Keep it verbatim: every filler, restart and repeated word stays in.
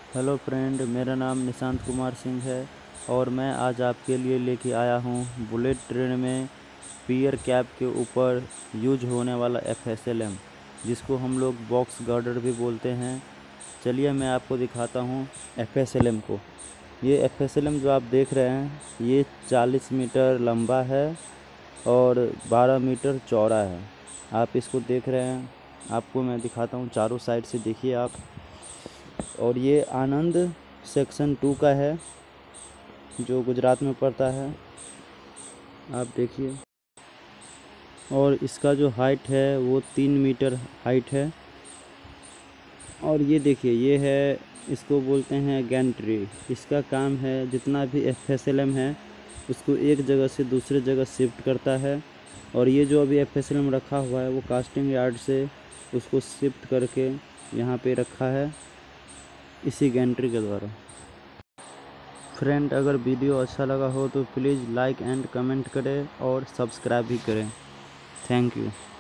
Hello friend, मेरा नाम निशांत कुमार सिंह है और मैं आज आपके लिए लेके आया हूँ बुलेट ट्रेन में पियर कैप के ऊपर यूज होने वाला एफ एस एल एम, जिसको हम लोग बॉक्स गार्डर भी बोलते हैं। चलिए मैं आपको दिखाता हूँ एफ एस एल एम को। ये एफ एस एल एम जो आप देख रहे हैं, ये चालीस मीटर लंबा है और बारह मीटर चौड़ा है। आप इसको देख रहे हैं, आपको मैं दिखाता हूँ, चारों साइड से देखिए आप। और ये आनंद सेक्शन टू का है जो गुजरात में पड़ता है, आप देखिए। और इसका जो हाइट है वो तीन मीटर हाइट है। और ये देखिए, ये है, इसको बोलते हैं गैंट्री। इसका काम है जितना भी एफ एस एल एम है उसको एक जगह से दूसरे जगह शिफ्ट करता है। और ये जो अभी एफ एस एल एम रखा हुआ है वो कास्टिंग यार्ड से उसको शिफ्ट करके यहाँ पे रखा है इसी गैंट्री के द्वारा। फ्रेंड, अगर वीडियो अच्छा लगा हो तो प्लीज़ लाइक एंड कमेंट करें और सब्सक्राइब भी करें। Thank you.